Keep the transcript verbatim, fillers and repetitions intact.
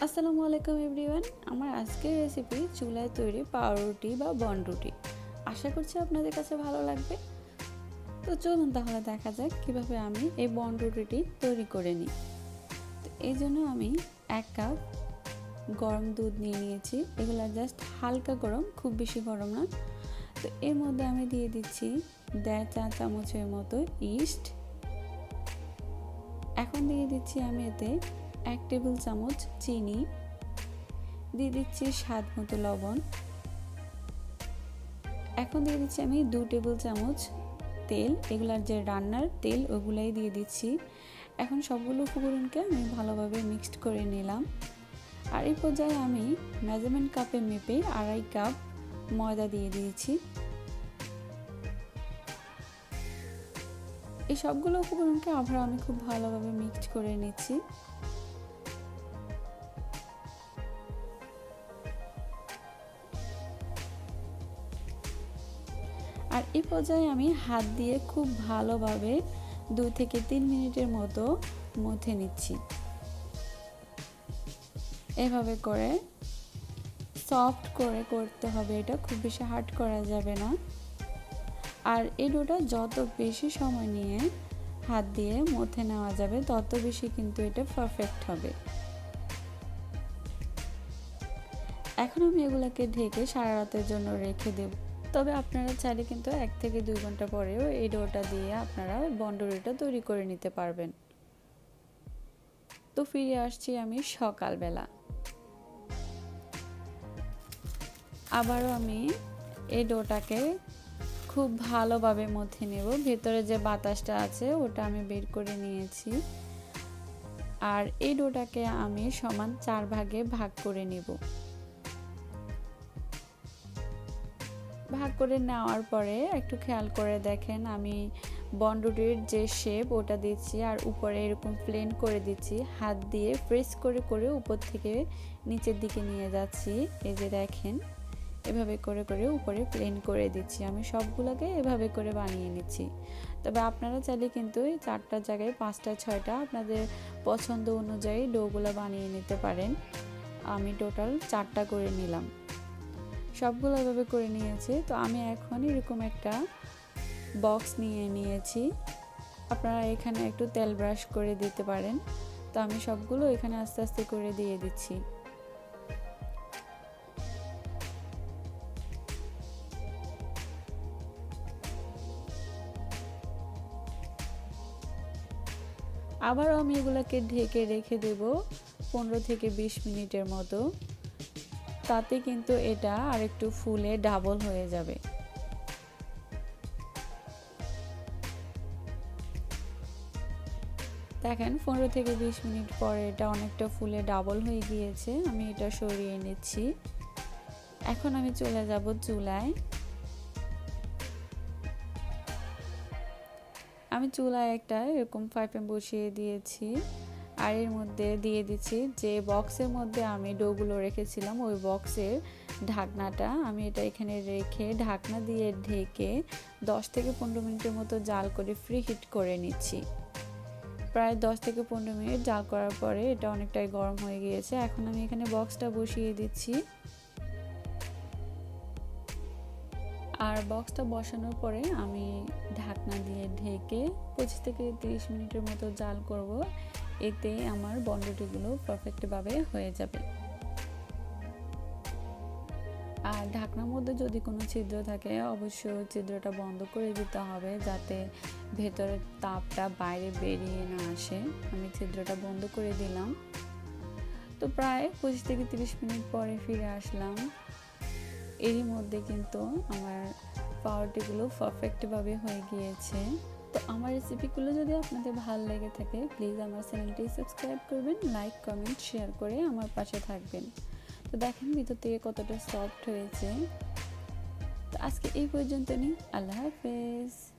আসসালামু আলাইকুম এভরিওয়ান। আমার আজকের রেসিপি চুলায় তৈরি পাউরুটি বা বনরুটি। আশা করছি আপনাদের কাছে ভালো লাগবে। তো চলুন তাহলে দেখা যাক কিভাবে আমি এই বনরুটিটি তৈরি করে নিই। তো এই জন্য আমি এক কাপ গরম দুধ নিয়ে নিয়েছি। এগুলো জাস্ট হালকা গরম, খুব বেশি গরম না। তো এর মধ্যে আমি দিয়ে দিচ্ছি দেড় চা চামচের মতো ইস্ট। এখন দিয়ে দিচ্ছি আমি এতে এক টেবিল চামচ চিনি, দিয়ে দিচ্ছি স্বাদ মতো লবণ। এখন দিয়ে দিচ্ছি আমি দু টেবিল চামচ তেল, এগুলার যে রান্নার তেল ওগুলাই দিয়ে দিচ্ছি। এখন সবগুলো উপকরণকে আমি ভালোভাবে মিক্সড করে নিলাম। আর এই পর্যায়ে আমি মেজারমেন্ট কাপে মেপে আড়াই কাপ ময়দা দিয়ে দিয়েছি। এই সবগুলো উপকরণকে আবার আমি খুব ভালোভাবে মিক্সড করে নিচ্ছি। আর এই পর্যায়ে আমি হাত দিয়ে খুব ভালোভাবে দুই থেকে তিন মিনিটের মতো মথে নিচ্ছি। এভাবে করে সফট করে করতে হবে, এটা খুব বেশি হার্ড করা যাবে না। আর এই ডোটা যত বেশি সময় নিয়ে হাত দিয়ে মথে নেওয়া যাবে তত বেশি কিন্তু এটা পারফেক্ট হবে। এখন আমি এগুলাকে ঢেকে সারা রাতের জন্য রেখে দেব। তবে আপনারা চাইলে কিন্তু এক থেকে দুই ঘন্টা পরেও এই ডোটা দিয়ে আপনারা বনরুটিটা তৈরি করে নিতে পারবেন। তো ফিরে আসছি আমি সকালবেলা। আবারও আমি এই ডোটাকে খুব ভালোভাবে মথে নেব। ভেতরে যে বাতাসটা আছে ওটা আমি বের করে নিয়েছি। আর এই ডোটাকে আমি সমান চার ভাগে ভাগ করে নেব। ভাগ করে নেওয়ার পরে একটু খেয়াল করে দেখেন, আমি বনরুটির যে শেপ ওটা দিচ্ছি আর উপরে এরকম প্লেন করে দিচ্ছি। হাত দিয়ে প্রেস করে করে উপর থেকে নিচের দিকে নিয়ে যাচ্ছি। এই যে দেখেন, এভাবে করে করে উপরে প্লেন করে দিচ্ছি। আমি সবগুলোকে এভাবে করে বানিয়ে নিচ্ছি। তবে আপনারা চাইলে কিন্তু এই চারটার জায়গায় পাঁচটা ছয়টা আপনাদের পছন্দ অনুযায়ী ডোগুলো বানিয়ে নিতে পারেন। আমি টোটাল চারটা করে নিলাম, সবগুলো এভাবে করে নিয়েছি। তো আমি এখন এরকম একটা বক্স নিয়ে নিয়েছি। আপনারা এখানে একটু তেল ব্রাশ করে দিতে পারেন। তো আমি সবগুলো এখানে আস্তে আস্তে করে দিয়ে দিচ্ছি। আবারও আমি এগুলোকে ঢেকে রেখে দেব পনেরো থেকে বিশ মিনিটের মতো। তাতে কিন্তু এটা আরেকটু ফুলে ডাবল হয়ে যাবে। দেখেন পনেরো থেকে বিশ মিনিট পরে এটা অনেকটা ফুলে ডাবল হয়ে গিয়েছে। আমি এটা সরিয়ে নিচ্ছি। এখন আমি চলে যাব চুলায়। আমি চুলায় একটা এরকম ফ্রাই প্যান বসিয়ে দিয়েছি। আর এর মধ্যে দিয়ে দিচ্ছি যে বক্সের মধ্যে আমি ডোগুলো রেখেছিলাম ওই বক্সের ঢাকনাটা। আমি এটা এখানে রেখে ঢাকনা দিয়ে ঢেকে দশ থেকে পনেরো মিনিটের মতো জাল করে ফ্রি হিট করে নিচ্ছি। প্রায় দশ থেকে পনেরো মিনিট জাল করার পরে এটা অনেকটাই গরম হয়ে গিয়েছে। এখন আমি এখানে বক্সটা বসিয়ে দিচ্ছি। আর বক্সটা বসানোর পরে আমি ঢাকনা দিয়ে ঢেকে পঁচিশ থেকে তিরিশ মিনিটের মতো জাল করব। এতে আমার বনরুটিগুলো পারফেক্টভাবে হয়ে যাবে। আর ঢাকনার মধ্যে যদি কোনো ছিদ্র থাকে অবশ্যই ছিদ্রটা বন্ধ করে দিতে হবে, যাতে ভেতরের তাপটা বাইরে বেরিয়ে না আসে। আমি ছিদ্রটা বন্ধ করে দিলাম। তো প্রায় পঁচিশ থেকে তিরিশ মিনিট পরে ফিরে আসলাম। এরই মধ্যে কিন্তু আমার পাউরুটিগুলো পারফেক্টভাবে হয়ে গিয়েছে। তো আমার রেসিপিগুলো যদি আপনাদের ভালো লেগে থাকে প্লিজ আমার চ্যানেলটি সাবস্ক্রাইব করবেন, লাইক কমেন্ট শেয়ার করে আমার পাশে থাকবেন। তো দেখেন ভিতর থেকে কতটা সফট হয়েছে। তো আজকে এই পর্যন্ত নিই। আল্লাহ হাফেজ।